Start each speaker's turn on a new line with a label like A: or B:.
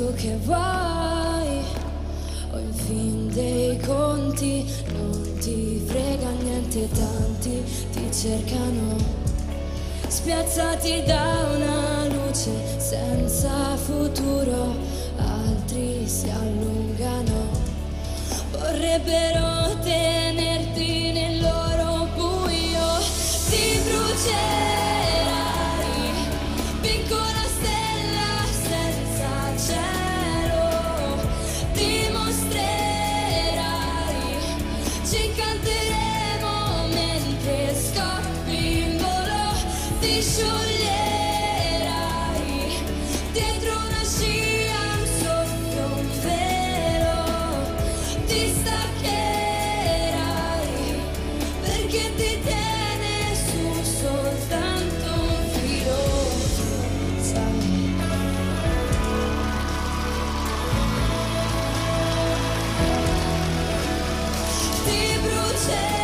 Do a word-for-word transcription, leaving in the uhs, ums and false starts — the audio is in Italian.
A: tu che vuoi, o in fin dei conti non ti frega niente, tanti ti cercano, spiazzati da una luce senza futuro, altri si allungano, vorrebbero tenerti nel loro buio, ti brucerai, piccola stella senza cielo, dimostrerai, ci canteremo mentre scoppi in volo, ti scioglierai, dietro una scia un soffio, un velo, ti staccherai, perché ti tiene su soltanto un filo, sai. Ti brucerai.